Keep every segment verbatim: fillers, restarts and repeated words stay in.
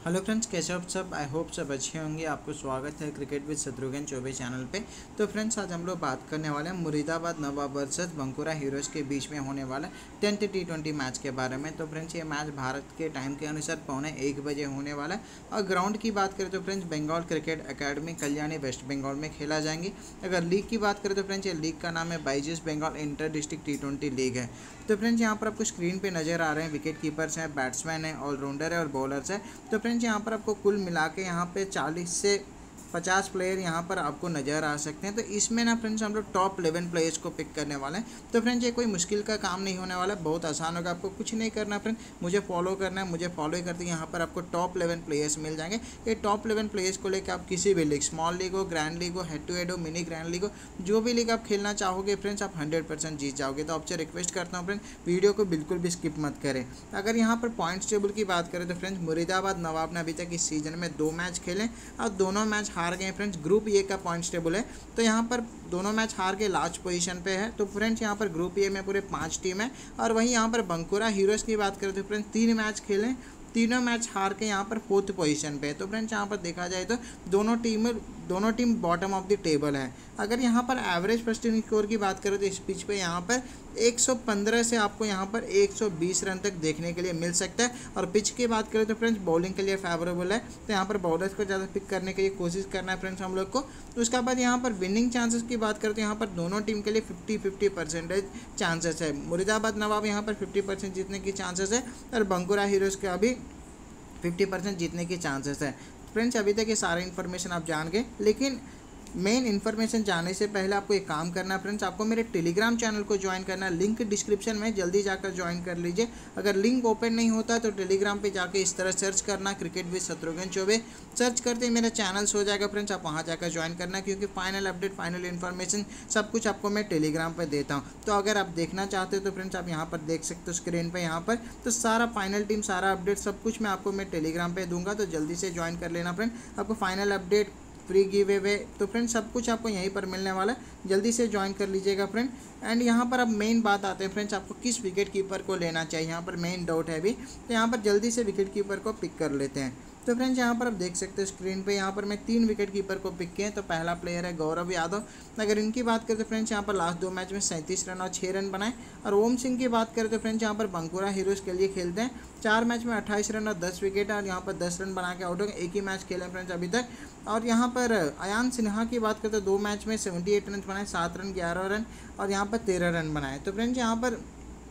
Hello friends, कैसे हो आप सब। आई होप सब अच्छे होंगे। आपको स्वागत है cricket with Shatrughan Choubey channel पे। तो फ्रेंड्स, आज हम लोग बात करने वाले हैं मुरीदाबाद नवाब वर्सेस बंकुरा हीरोज़ के बीच में होने वाला टेंथ टी ट्वेंटी मैच के बारे में। तो फ्रेंड्स, ये मैच भारत के टाइम के अनुसार पौने एक बजे होने वाला है। और ग्राउंड की बात करें तो friends, Bengal cricket academy Kalyani West Bengal में खेला जाएंगे। अगर लीग की बात करें तो फ्रेंड्स, ये लीग का नाम है Byju's Bengal inter district T twenty league है। तो फ्रेंड्स, यहाँ पर आपको स्क्रीन पे नज़र आ रहे हैं विकेट कीपर्स हैं, बैट्समैन है, ऑलराउंडर है और बॉलर्स है। तो फ्रेंड्स, यहाँ पर आपको कुल मिला के यहाँ पे चालीस से पचास प्लेयर यहाँ पर आपको नज़र आ सकते हैं। तो इसमें ना फ्रेंड्स, हम लोग टॉप इलेवन प्लेयर्स को पिक करने वाले हैं। तो फ्रेंड्स, ये कोई मुश्किल का काम नहीं होने वाला, बहुत आसान होगा। आपको कुछ नहीं करना फ्रेंड, मुझे फॉलो करना है। मुझे फॉलो ही करते यहाँ पर आपको टॉप इलेवन प्लेयर्स मिल जाएंगे। ये टॉप इलेवन प्लेयर्स को लेकर आप किसी भी लीग, स्मॉल लीग हो, ग्रैंड लीग हो, हेड टू हेड हो, मिनी ग्रैंड लीग हो, जो भी लीग आप खेलना चाहोगे फ्रेंड्स, आप हंड्रेड परसेंट जीत जाओगे। तो आपसे रिक्वेस्ट करता हूँ फ्रेंड, वीडियो को बिल्कुल भी स्किप मत करें। अगर यहाँ पर पॉइंट्स टेबल की बात करें तो फ्रेंड्स, मुरीदाबाद नवाब ने अभी तक इस सीजन में दो मैच खेले और दोनों मैच हार गए फ्रेंड्स। ग्रुप ए का पॉइंट्स टेबल है, तो यहाँ पर दोनों मैच हार के लास्ट पोजीशन पे है। तो फ्रेंड्स, यहाँ पर ग्रुप ए में पूरे पांच टीम है। और वहीं यहाँ पर बंकुरा हीरोज़ की बात करें तो फ्रेंड्स, तीन मैच खेले, तीनों मैच हार के यहाँ पर फोर्थ पोजीशन पे है। तो फ्रेंड्स, यहाँ पर देखा जाए तो दोनों टीम दोनों team bottom of the table है। अगर यहाँ पर एवरेज फर्स्ट इनिंग स्कोर की बात करें तो इस पिच पे यहाँ पर एक सौ पंद्रह से आपको यहाँ पर एक सौ बीस रन तक देखने के लिए मिल सकता है। और पिच की बात करें तो फ्रेंड्स, बॉलिंग के लिए फेवरेबल है। तो यहाँ पर बॉलर्स को ज़्यादा पिक करने के लिए कोशिश करना है फ्रेंड्स हम लोग को। तो उसके बाद यहाँ पर विनिंग चांसेस की बात करें तो यहाँ पर दोनों टीम के लिए फिफ्टी फिफ्टी परसेंटेज चांसेस है। मुरीदाबाद नवाब यहाँ पर फिफ्टी परसेंट जीतने की चांसेस है और बंकुरा हीरोज़ का भी फिफ्टी परसेंट जीतने की चांसेस है। फ्रेंड्स, अभी तक ये सारे इन्फॉर्मेशन आप जान गए, लेकिन मेन इन्फॉर्मेशन जानने से पहले आपको एक काम करना है फ्रेंड्स, आपको मेरे टेलीग्राम चैनल को ज्वाइन करना है। लिंक डिस्क्रिप्शन में, जल्दी जाकर ज्वाइन कर लीजिए। अगर लिंक ओपन नहीं होता तो टेलीग्राम पे जाकर इस तरह सर्च करना, cricket with Shatrughan Choubey. Search करते ही मेरा चैनल हो जाएगा फ्रेंड्स, आप वहाँ जाकर ज्वाइन करना, क्योंकि फाइनल अपडेट, फाइनल इन्फॉर्मेशन सब कुछ आपको मैं टेलीग्राम पर देता हूँ। तो अगर आप देखना चाहते हो तो फ्रेंड्स, आप यहाँ पर देख सकते हो स्क्रीन पर, यहाँ पर तो सारा फाइनल टीम, सारा अपडेट सब कुछ मैं आपको मैं टेलीग्राम पर दूंगा। तो जल्दी से ज्वाइन कर लेना फ्रेंड, आपको final update, free giveaway, तो फ्रेंड सब कुछ आपको यहीं पर मिलने वाला है। जल्दी से ज्वाइन कर लीजिएगा फ्रेंड। एंड यहाँ पर अब मेन बात आते हैं फ्रेंड्स, आपको किस विकेट कीपर को लेना चाहिए, यहाँ पर मेन डाउट है अभी। तो यहाँ पर जल्दी से विकेट कीपर को पिक कर लेते हैं। तो फ्रेंड्स, यहाँ पर आप देख सकते हो स्क्रीन पे, यहाँ पर मैं तीन विकेट कीपर को पिक किए हैं। तो पहला प्लेयर है गौरव यादव। अगर इनकी बात करें तो फ्रेंड्स, यहाँ पर लास्ट दो मैच में सैंतीस रन और छः रन बनाए। और ओम सिंह की बात करें तो फ्रेंड्स, यहाँ पर बंकुरा हीरोज़ के लिए खेलते हैं। चार मैच में अट्ठाईस रन और दस विकेट है और यहाँ पर दस रन बना के आउट हो गए। एक ही मैच खेले फ्रेंड्स अभी तक। और यहाँ पर अयान सिन्हा की बात करें तो दो मैच में सेवेंटी एट रन बनाए, सात रन, ग्यारह रन और यहाँ पर तेरह रन बनाए। तो फ्रेंड्स, यहाँ पर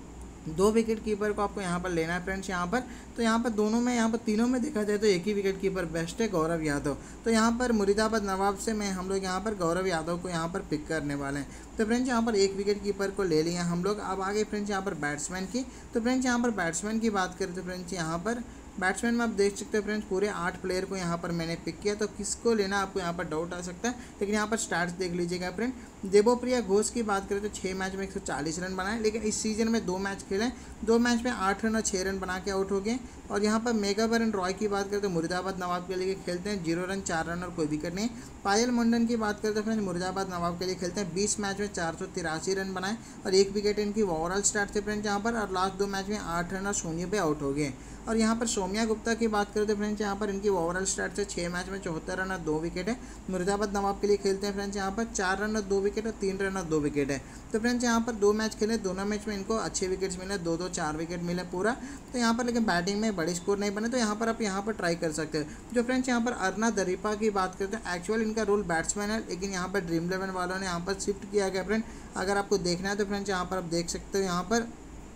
दो विकेट कीपर को आपको यहाँ पर लेना है फ्रेंड्स। यहाँ पर तो यहाँ पर दोनों में, यहाँ पर तीनों में देखा जाए तो एक ही विकेट कीपर बेस्ट है, गौरव यादव। तो यहाँ पर मुरीदाबाद नवाब से मैं हम लोग यहाँ पर गौरव यादव को यहाँ पर पिक करने वाले हैं। तो फ्रेंड्स, यहाँ पर एक विकेट कीपर को ले लिया हम लोग। अब आगे फ्रेंड्स यहाँ पर बैट्समैन की। तो फ्रेंड्स, यहाँ पर बैट्समैन की बात करें तो फ्रेंड्स, यहाँ पर बैट्समैन में आप देख सकते हो फ्रेंड्स, पूरे आठ प्लेयर को यहाँ पर मैंने पिक किया। तो किसको लेना आपको यहाँ पर डाउट आ सकता है, लेकिन यहाँ पर स्टार्ट्स देख लीजिएगा फ्रेंड। देवप्रिया घोष की बात करें तो छः मैच में एक सौ चालीस रन बनाए, लेकिन इस सीजन में दो मैच खेले, दो मैच में आठ रन और छः रन बना के आउट हो गए। और यहाँ पर मेगाबरन रॉय की बात करें तो मुरीदाबाद नवाब के लिए खेलते हैं, जीरो रन, चार रन और कोई विकेट नहीं। पायल मंडन की बात करें तो फ्रेंड्स, मुरीदाबाद नवाब के लिए खेलते हैं, बीस मैच में चार सौ तिरासी रन बनाए और एक विकेट इनकी ओवरऑल स्टार्ट थे फ्रेंड्स यहाँ पर। और लास्ट दो मैच में आठ रन और शून्य पे आउट हो गए। और यहाँ पर सौम्या गुप्ता की बात करें तो फ्रेंड्स, यहाँ पर इनकी ओवरऑल स्टार्ट से छः मैच में चौहत्तर रन और दो विकेट है। मुरीदाबाद नवाब के लिए खेलते हैं फ्रेंड्स, यहाँ पर चार रन और दो विकेट और तीन रन और दो विकेट है। तो फ्रेंड्स, यहाँ पर दो मैच खेले, दोनों मैच में इनको अच्छे विकेट्स मिले, दो दो चार विकेट मिले पूरा। तो यहाँ पर लेकिन बैटिंग में बड़े स्कोर नहीं बने, तो यहाँ पर आप यहाँ पर ट्राई कर सकते हो। जो फ्रेंड्स, यहाँ पर अर्ना दरीपा की बात करते हैं, एक्चुअल इनका रोल बैट्समैन है, लेकिन यहाँ पर ड्रीम इलेवन वालों ने यहाँ पर शिफ्ट किया गया फ्रेंड। अगर आपको देखना है तो फ्रेंड्स, यहाँ पर आप देख सकते हो, यहाँ पर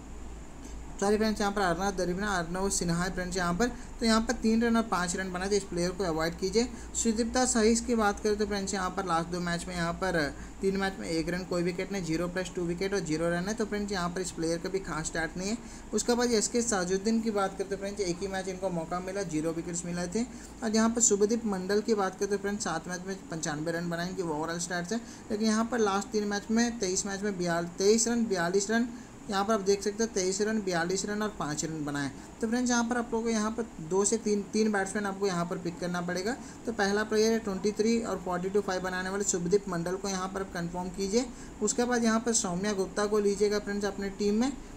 सॉरी फ्रेंड्स, यहाँ पर अर्नव दरीबना अर्नव सिन्हा है फ्रेंड्स यहाँ पर। तो यहाँ पर तीन रन और पाँच रन बना, तो इस प्लेयर को अवॉइड कीजिए। सुदीप्ता सहीस की बात करें तो फ्रेंड्स, यहाँ पर लास्ट दो मैच में यहाँ पर तीन मैच में एक रन, कोई विकेट नहीं, जीरो प्लस टू विकेट और जीरो रन है। तो फ्रेंड्स, यहाँ पर इस प्लेयर का भी खास स्टार्ट नहीं है। उसके बाद एस के साजुद्दीन की बात करते फ्रेंड्स, एक ही मैच इनको मौका मिला, जीरो विकेट्स मिले थे। और यहाँ पर शुभदीप मंडल की बात करते फ्रेंड्स, सात मैच में पंचानवे रन बनाए, इनकी ओवरऑल स्टार्ट है। लेकिन यहाँ पर लास्ट तीन मैच में तेईस मैच में बयाल तेईस रन, बयालीस रन, यहाँ पर आप देख सकते हो तेईस रन, बयालीस रन और पाँच रन बनाए। तो फ्रेंड्स, यहाँ पर आप लोगों को यहाँ पर दो से तीन तीन बैट्समैन आपको यहाँ पर पिक करना पड़ेगा। तो पहला प्लेयर है ट्वेंटी थ्री और फोर्टी टू फाइव बनाने वाले शुभदीप मंडल को यहाँ पर आप कंफर्म कीजिए। उसके बाद यहाँ पर सौम्या गुप्ता को लीजिएगा फ्रेंड्स अपने टीम में।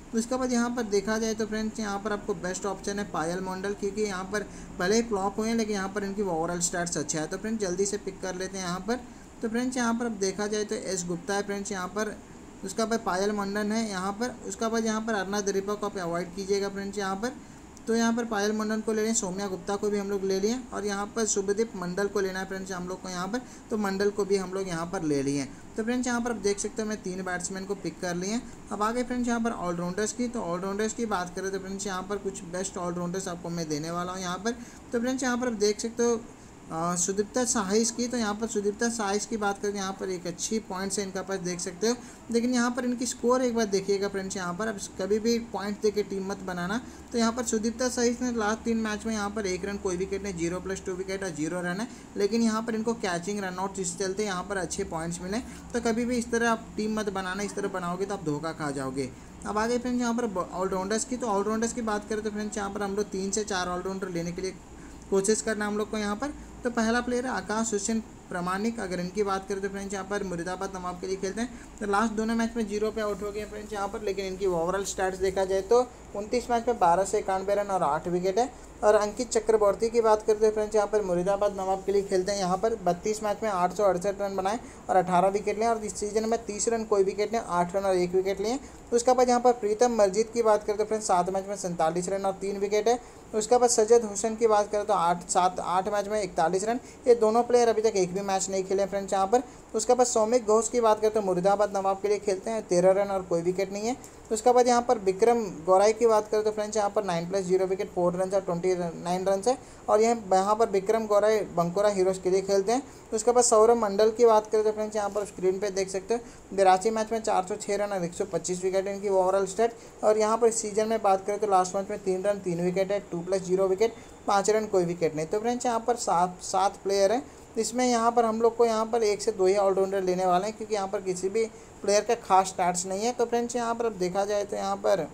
उसके बाद यहाँ पर देखा जाए तो फ्रेंड्स यहाँ पर आपको बेस्ट ऑप्शन है पायल मंडल, क्योंकि यहाँ पर भले ही फ्लॉप हुए हैं लेकिन यहाँ पर इनकी ओवरऑल स्टार्ट्स अच्छा है। तो फ्रेंड्स जल्दी से पिक कर लेते हैं यहाँ पर। तो फ्रेंड्स यहाँ पर अब देखा जाए तो एस गुप्ता है फ्रेंड्स यहाँ पर, उसका बाद पायल मंडल है यहाँ पर, उसका बाद यहाँ पर अरुणा दरीपा को आप अवॉइड कीजिएगा फ्रेंड्स यहाँ पर। तो यहाँ पर पायल मंडल को ले लें, सौम्या गुप्ता को भी हम लोग ले लिए, और यहाँ पर शुभदीप मंडल को लेना है फ्रेंड्स हम लोग को यहाँ पर। तो मंडल को भी हम लोग यहाँ पर ले लिए। तो फ्रेंड्स यहाँ पर आप देख सकते हो मैं तीन बैट्समैन को पिक कर लिए। अब आगे फ्रेंड्स यहाँ पर ऑलराउंडर्स की, तो ऑलराउंडर्स की बात करें तो फ्रेंड्स यहाँ पर कुछ बेस्ट ऑलराउंडर्स आपको मैं देने वाला हूँ यहाँ पर। तो फ्रेंड्स यहाँ पर आप देख सकते हो सुदीप्ता साहिस की, तो यहाँ पर सुदीप्ता साहिस की बात करें यहाँ पर एक अच्छी पॉइंट्स है इनका पास देख सकते हो, लेकिन यहाँ पर इनकी स्कोर एक बार देखिएगा फ्रेंड्स यहाँ पर। अब कभी भी पॉइंट देके टीम मत बनाना। तो यहाँ पर सुदीप्ता साहिस ने लास्ट तीन मैच में यहाँ पर एक रन कोई विकेट नहीं, जीरो प्लस टू विकेट और जीरो रन है, लेकिन यहाँ पर इनको कैचिंग रन आउट जिससे चलते यहाँ पर अच्छे पॉइंट्स मिले। तो कभी भी इस तरह आप टीम मत बनाना, इस तरह बनाओगे तो आप धोखा खा जाओगे। अब आगे फ्रेंड्स यहाँ पर ऑलराउंडर्स की, तो ऑलराउंडर्स की बात करें तो फ्रेंड्स यहाँ पर हम लोग तीन से चार ऑलराउंडर लेने के लिए कोशिश करना हम लोग को यहाँ पर। तो पहला प्लेयर है आकाश हुसैन प्रामाणिक। अगर इनकी बात करें तो फ्रेंड्स यहाँ पर मुरीदाबाद नवाब के लिए खेलते हैं। तो लास्ट दोनों मैच में जीरो पे आउट हो गए फ्रेंड्स यहाँ पर, लेकिन इनकी ओवरऑल स्टैट्स देखा जाए तो उनतीस मैच में बारह से इक्यानवे रन और आठ विकेट है। और अंकित चक्रवर्ती की बात करते हैं फ्रेंड्स यहाँ पर मुरीदाबाद नवाब के लिए खेलते हैं यहाँ पर, बत्तीस मैच में आठ सौ अड़सठ रन बनाए और अठारह विकेट लिए, और इस सीजन में तीस रन कोई विकेट नहीं, आठ रन और एक विकेट लिए। उसके बाद यहाँ पर प्रीतम मस्जिद की बात करते हैं फ्रेंड्स, सात मैच में सैंतालीस रन और तीन विकेट है। उसके बाद सज्जद हुसैन की बात करें तो आठ सात आठ मैच में इकतालीस रन। ये दोनों प्लेयर अभी तक एक भी मैच नहीं खेले फ्रेंड्स यहाँ पर। उसके बाद सौमिक घोष की बात करते हैं मुरीदाबाद नवाब के लिए खेलते हैं, तेरह रन और कोई विकेट नहीं है। उसके बाद यहाँ पर विक्रम गौराई की बात करें तो फ्रेंड्स यहाँ पर nine plus zero wicket, four run और ट्वेंटी नाइन रन है, और यह यहाँ पर विक्रम गौराई बंकुरा हीरोज़ के लिए खेलते हैं। उसके बाद सौरभ मंडल की बात करें तो फ्रेंड्स यहाँ पर स्क्रीन पे देख सकते हो बिरासी मैच में चार सौ छः रन और एक सौ पच्चीस विकेट है इनकी ओवरऑल स्टेट। और यहाँ पर सीजन में बात करें तो लास्ट मैच में तीन रन तीन विकेट है, टू प्लस जीरो विकेट, पाँच रन कोई विकेट नहीं। तो फ्रेंड्स यहाँ पर सात सात प्लेयर हैं, इसमें यहाँ पर हम लोग को यहाँ पर एक से दो ही ऑलराउंडर लेने वाले हैं, क्योंकि यहाँ पर किसी भी प्लेयर का खास स्टैट्स नहीं है। तो फ्रेंड्स यहाँ पर अब देखा जाए तो यहाँ पर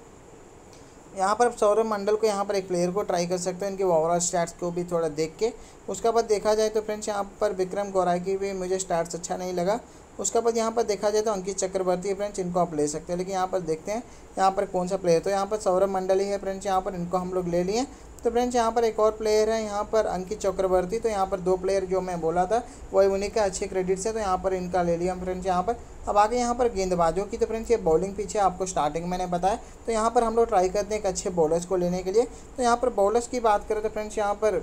यहाँ पर सौरभ मंडल को यहाँ पर एक प्लेयर को ट्राई कर सकते हैं, इनके ओवरऑल स्टैट्स को भी थोड़ा देख के। उसके बाद देखा जाए तो फ्रेंड्स यहाँ पर विक्रम गौराई की भी मुझे स्टैट्स अच्छा नहीं लगा। उसके बाद यहाँ पर देखा जाए तो अंकित चक्रवर्ती है फ्रेंड्स, इनको आप ले सकते हैं, लेकिन यहाँ पर देखते हैं यहाँ पर कौन सा प्लेयर। तो यहाँ पर सौरभ मंडल ही है फ्रेंड्स, यहाँ पर इनको हम लोग ले लिए। तो फ्रेंड्स यहाँ पर एक और प्लेयर है यहाँ पर अंकित चक्रवर्ती। तो यहाँ पर दो प्लेयर जो मैं बोला था वही उन्हीं का अच्छे क्रेडिट्स है, तो यहाँ पर इनका ले लिया हम फ्रेंड्स यहाँ पर। अब आगे यहाँ पर गेंदबाजों की, तो फ्रेंड्स ये बॉलिंग पीछे आपको स्टार्टिंग मैंने बताया। तो यहाँ पर हम लोग ट्राई करते हैं एक अच्छे बॉलर्स को लेने के लिए। तो यहाँ पर बॉलर्स की बात करें तो फ्रेंड्स यहाँ पर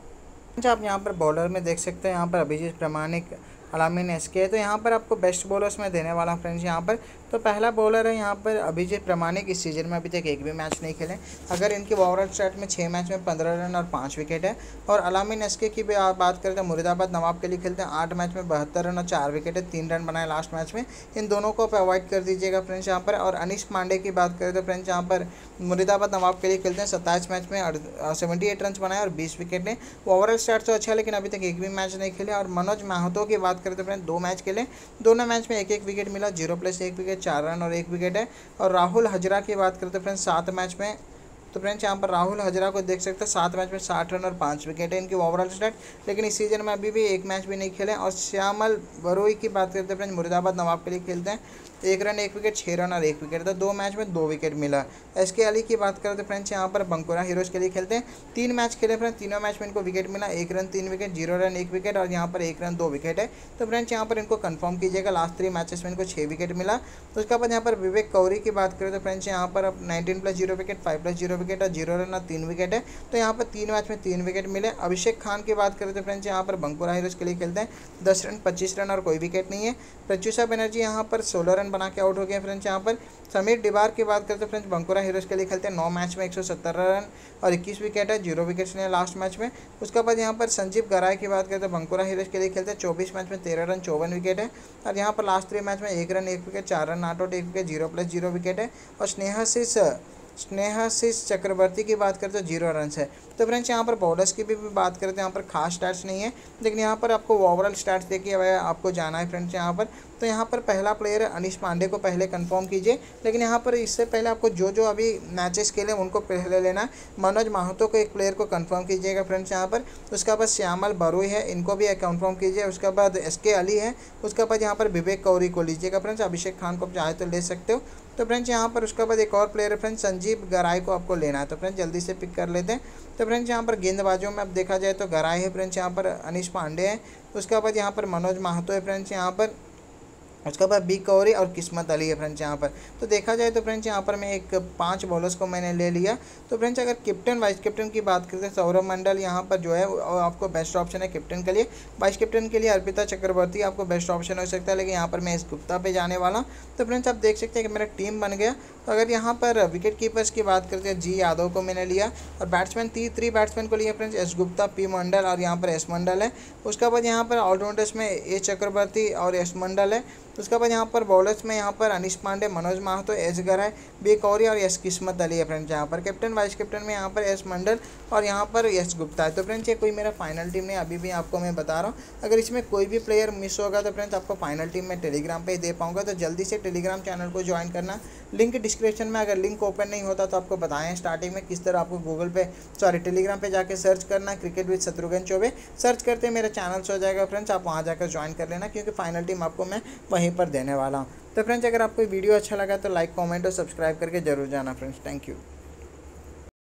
आप यहाँ पर बॉलर में देख सकते हैं यहाँ पर अभिजीत प्रामाणिक, अलामीन एसके। तो यहाँ पर आपको बेस्ट बॉलर्स में देने वाला फ्रेंड्स यहाँ पर। तो पहला बॉलर है यहाँ पर अभिजीत प्रामाणिक, इस सीजन में अभी तक एक भी मैच नहीं खेले। अगर इनके ओवरऑल स्टार्ट में छः मैच में पंद्रह रन और पाँच विकेट है। और अलामीन एसके की भी आप बात करें तो मुरीदाबाद नवाब के लिए खेलते हैं, आठ मैच में बहत्तर रन और चार विकेट है, तीन रन बनाए लास्ट मैच में। इन दोनों को आप अवॉइड कर दीजिएगा फ्रेंड्स यहाँ पर। और अनिश पांडे की बात करें तो फ्रेंड्स यहाँ पर मुरीदाबाद नवाब के लिए खेलते हैं, सत्ताईस मैच में सेवेंटी एट रन बनाए और बीस विकेट ने। ओवरऑल स्टार्ट तो अच्छा है, लेकिन अभी तक एक भी मैच नहीं खेले। और मनोज माहतो की बात करें तो फ्रेंड्स दो मैच खेले, दोनों मैच में एक एक विकेट मिला, जीरो प्लस एक विकेट, चार रन और एक विकेट है। और राहुल हजरा की बात करते हैं फ्रेंड्स सात मैच में, तो फ्रेंड्स यहाँ पर राहुल हजरा को देख सकते हैं, सात मैच में साठ रन और पाँच विकेट है इनकी ओवरऑल स्टार्ट, लेकिन इस सीजन में अभी भी एक मैच भी नहीं खेले। और श्यामल बरोई की बात करते हैं फ्रेंड्स मुरीदाबाद नवाब के लिए खेलते हैं, एक रन एक विकेट, छः रन और एक विकेट था, दो मैच में दो विकेट मिला। एस के अली की बात करते हैं फ्रेंड्स यहाँ पर बंकुरा हीरोज़ के लिए खेलते हैं, तीन मैच खेले फ्रेंड्स, तीनों मैच में इनको विकेट मिला, एक रन तीन विकेट, जीरो रन एक विकेट, और यहाँ पर एक रन दो विकेट है। तो फ्रेंड्स यहाँ पर इनको कंफर्म कीजिएगा, लास्ट थ्री मैचेस में इनको छः विकेट मिला। तो उसके बाद यहाँ पर विवेक कौरी की बात करें तो फ्रेंड्स यहाँ पर अब nineteen plus zero wicket, five plus zero wicket और जीरो रन और तीन विकेट है। तो यहाँ पर तीन मैच में तीन विकेट मिले। अभिषेक खान की बात करें तो फ्रेंड्स यहाँ पर बंकुरा हीरोज़ के लिए खेलते हैं, दस रन पच्चीस रन और कोई विकेट नहीं है। प्रत्युषा बनर्जी यहाँ पर सोलह रन बना के आउट हो गए फ्रेंड्स यहाँ पर। समीर डिबार की बात करते हैं फ्रेंड्स बंकुरा हीरोज़ के लिए खेलते हैं, नौ मैच में एक सौ सत्तर रन और इक्कीस विकेट है, जीरो विकेट्स ने लास्ट मैच में। उसके बाद यहाँ पर संजीव गराय की बात करते हैं बंकुरा हीरोज़ के लिए खेलते हैं, चौबीस मैच में तेरह रन चौवन विकेट है। और यहाँ पर लास्ट थ्री मैच में एक रन एक विकेट, चार रन आठ आउट, एक wicket, zero plus zero wicket है। और स्नेहाशीष स्नेहाशीष चक्रवर्ती की बात करते हैं जीरो रन है। तो फ्रेंड्स यहाँ पर बॉलर्स की भी, भी बात करते हैं, यहाँ पर खास स्टैट्स नहीं है, लेकिन यहाँ पर आपको ओवरऑल स्टैट्स देखिए आपको जाना है फ्रेंड्स यहाँ पर। तो यहाँ पर पहला प्लेयर है अनिश पांडे को पहले कंफर्म कीजिए, लेकिन यहाँ पर इससे पहले आपको जो जो अभी मैचेस खेले उनको पहले लेना है। मनोज माहतो को एक प्लेयर को कंफर्म कीजिएगा फ्रेंड्स यहाँ पर। उसके बाद श्यामल बरोई है, इनको भी कंफर्म कीजिए। उसके बाद एस के अली है, उसके बाद यहाँ पर विवेक कौरी को लीजिएगा फ्रेंड्स, अभिषेक खान को चाहे तो ले सकते हो। तो फ्रेंड्स यहाँ पर उसके बाद एक और प्लेयर है फ्रेंड्स संजीव गराय को आपको लेना है। तो फ्रेंड्स जल्दी से पिक कर लेते हैं। तो फ्रेंड्स यहाँ पर गेंदबाजों में अब देखा जाए तो गराय है फ्रेंड्स, यहाँ पर अनिश पांडे है, उसके बाद यहाँ पर मनोज महतो है फ्रेंड्स, यहाँ पर उसके बाद बी कौरी और किस्मत अली है फ्रेंड्स यहाँ पर। तो देखा जाए तो फ्रेंड्स यहाँ पर मैं एक पांच बॉलर्स को मैंने ले लिया। तो फ्रेंड्स अगर कैप्टन वाइस कैप्टन की बात करते हैं, सौरभ मंडल यहाँ पर जो है आपको बेस्ट ऑप्शन है कैप्टन के लिए। वाइस कैप्टन के लिए अर्पिता चक्रवर्ती आपको बेस्ट ऑप्शन हो सकता है, लेकिन यहाँ पर मैं इस गुप्ता पे जाने वाला हूँ। तो फ्रेंड्स आप देख सकते हैं कि मेरा टीम बन गया। तो अगर यहाँ पर विकेट कीपर्स की बात करते हैं, जी यादव को मैंने लिया, और बैट्समैन ती थ्री बैट्समैन को लिया friends, S Gupta, P Mandal और यहाँ पर एस मंडल है। उसके बाद यहाँ पर ऑलराउंडर्स में ए चक्रवर्ती और एस मंडल है। उसके बाद यहाँ पर बॉलर्स में यहाँ पर अनिश पांडे, मनोज महतो, एस गराय, बी कौरी और एस किस्मत अली है फ्रेंड्स यहाँ पर। कैप्टन वाइस कैप्टन में यहाँ पर एस मंडल और यहाँ पर एस गुप्ता है। तो फ्रेंड्स ये कोई मेरा फाइनल टीम नहीं, अभी भी आपको मैं बता रहा हूँ। अगर इसमें कोई भी प्लेयर मिस होगा तो फ्रेंड्स आपको फाइनल टीम में टेलीग्राम पे ही दे पाऊंगा। तो जल्दी से टेलीग्राम चैनल को ज्वाइन करना, लिंक डिस्क्रिप्शन में। अगर लिंक ओपन नहीं होता तो आपको बताएं स्टार्टिंग में किस तरह आपको गूगल पे सॉरी टेलीग्राम पे जाके सर्च करना, cricket with Shatrughan Choubey search करते मेरा चैनल हो जाएगा फ्रेंड्स, आप वहाँ जाकर ज्वाइन कर लेना, क्योंकि फाइनल टीम आपको मैं वहीं पर देने वाला हूँ। तो फ्रेंड्स अगर आपको वीडियो अच्छा लगा तो लाइक, कमेंट और सब्सक्राइब करके जरूर जाना फ्रेंड्स। Thank you.